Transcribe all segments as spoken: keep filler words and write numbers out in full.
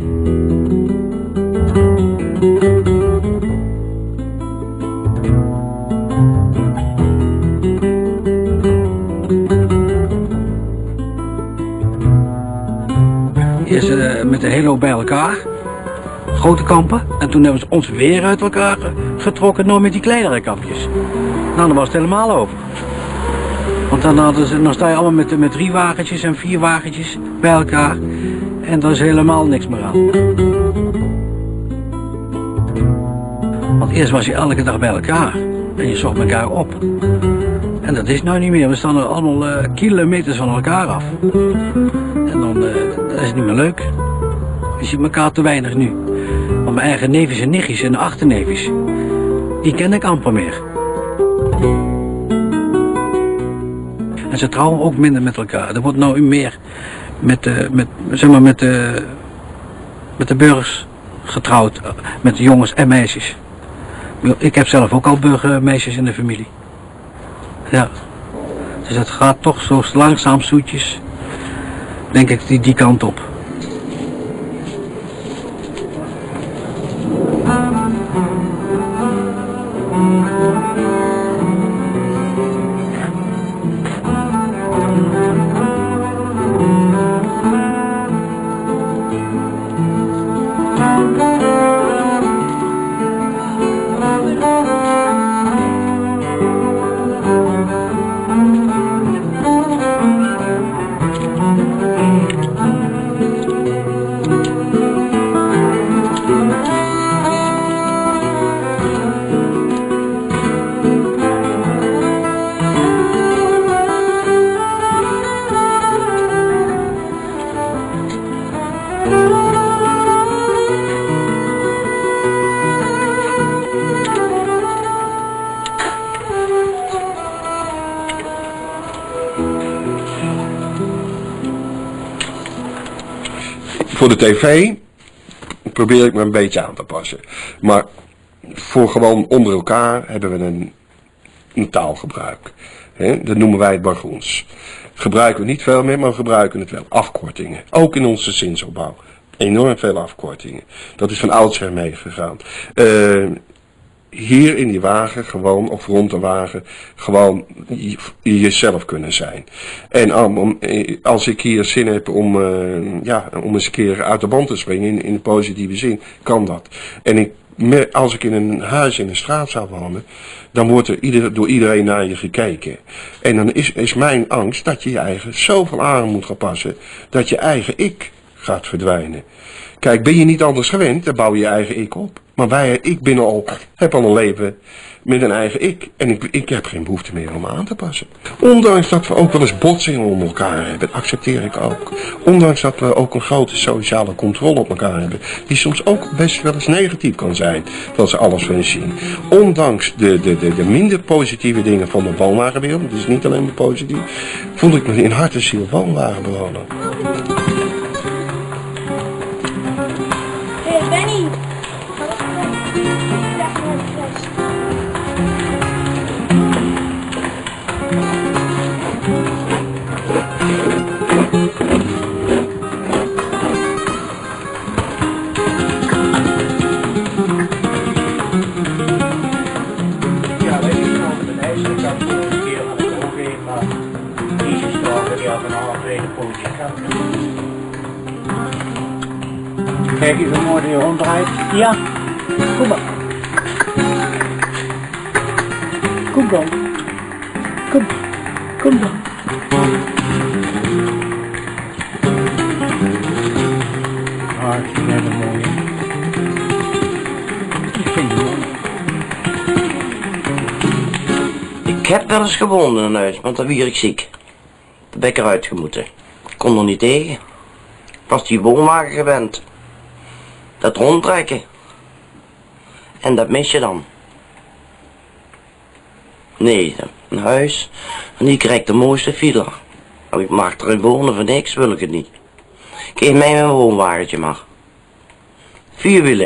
Eerst uh, met de hele hoop bij elkaar. Grote kampen. En toen hebben ze ons weer uit elkaar getrokken, nog met die kleinere kampjes. Nou, dan was het helemaal over. Want dan, hadden ze, dan sta je allemaal met, met drie wagentjes en vier wagentjes bij elkaar. En daar is helemaal niks meer aan. Want eerst was je elke dag bij elkaar. En je zocht elkaar op. En dat is nou niet meer. We staan er allemaal uh, kilometers van elkaar af. En dan uh, dat is het niet meer leuk. Je ziet elkaar te weinig nu. Want mijn eigen neefjes en nichtjes en achterneefjes, die ken ik amper meer. En ze trouwen ook minder met elkaar. Er wordt nou meer met de, met, zeg maar met de, met de burgers getrouwd. Met de jongens en meisjes. Ik heb zelf ook al burgermeisjes in de familie. Ja. Dus het gaat toch zo langzaam zoetjes, denk ik, die, die kant op. Voor de tv probeer ik me een beetje aan te passen. Maar voor gewoon onder elkaar hebben we een, een taalgebruik. He, dat noemen wij het Bargoens. Gebruiken we niet veel meer, maar we gebruiken het wel. Afkortingen. Ook in onze zinsopbouw. Enorm veel afkortingen. Dat is van oudsher meegegaan. Uh, hier in die wagen gewoon, of rond de wagen, gewoon jezelf kunnen zijn. En um, als ik hier zin heb om, uh, ja, om eens een keer uit de band te springen, in, in de positieve zin, kan dat. En ik, als ik in een huis in een straat zou wonen, dan wordt er ieder, door iedereen naar je gekeken. En dan is, is mijn angst dat je je eigen zoveel aan moet gaan passen, dat je eigen ik gaat verdwijnen. Kijk, ben je niet anders gewend, dan bouw je je eigen ik op. Maar wij, ik ben al, heb al een leven met een eigen ik. En ik, ik heb geen behoefte meer om me aan te passen. Ondanks dat we ook wel eens botsingen onder elkaar hebben, dat accepteer ik ook. Ondanks dat we ook een grote sociale controle op elkaar hebben, die soms ook best wel eens negatief kan zijn, dat ze alles van zien. Ondanks de, de, de, de minder positieve dingen van de woonwagenwereld, het is niet alleen maar positief, voel ik me in hart en ziel woonwagenbewoner. Hey Benny! Kijk eens hoe mooi je ronddraait. Ja, kom maar. Kom dan. Kom, kom dan. Hartstikke mooi. Ik vind het mooi. Ik heb wel eens gewoond in een huis, want dan wier ik ziek. Daar ben ik eruit gemoeten. Ik kon er niet tegen. Ik was die woonwagen gewend. Dat rondtrekken. En dat mis je dan. Nee, een huis. En die krijgt de mooiste file. Nou, ik mag erin wonen voor niks, wil ik het niet. Geef mij mijn woonwagentje maar. Vier wielen.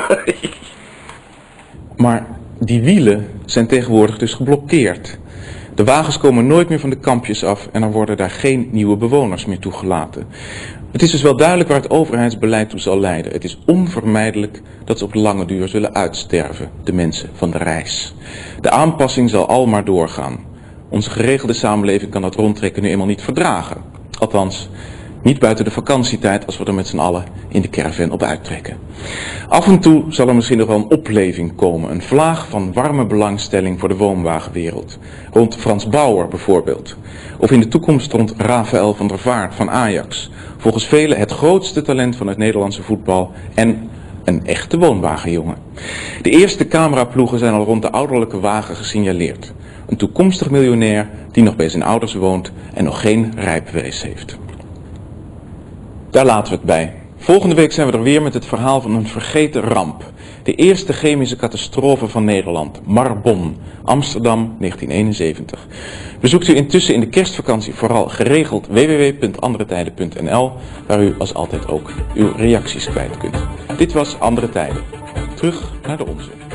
Maar die wielen zijn tegenwoordig dus geblokkeerd. De wagens komen nooit meer van de kampjes af en er worden daar geen nieuwe bewoners meer toegelaten. Het is dus wel duidelijk waar het overheidsbeleid toe zal leiden. Het is onvermijdelijk dat ze op de lange duur zullen uitsterven, de mensen van de reis. De aanpassing zal al maar doorgaan. Onze geregelde samenleving kan dat rondtrekken nu eenmaal niet verdragen. Althans, niet buiten de vakantietijd als we er met z'n allen in de caravan op uittrekken. Af en toe zal er misschien nog wel een opleving komen. Een vlaag van warme belangstelling voor de woonwagenwereld. Rond Frans Bauer bijvoorbeeld. Of in de toekomst rond Rafael van der Vaart van Ajax. Volgens velen het grootste talent van het Nederlandse voetbal en een echte woonwagenjongen. De eerste cameraploegen zijn al rond de ouderlijke wagen gesignaleerd. Een toekomstig miljonair die nog bij zijn ouders woont en nog geen rijbewijs heeft. Daar laten we het bij. Volgende week zijn we er weer met het verhaal van een vergeten ramp. De eerste chemische catastrofe van Nederland, Marbon, Amsterdam, negentien eenenzeventig. Bezoekt u intussen in de kerstvakantie vooral geregeld w w w punt andere tijden punt n l, waar u als altijd ook uw reacties kwijt kunt. Dit was Andere Tijden. Terug naar de onze.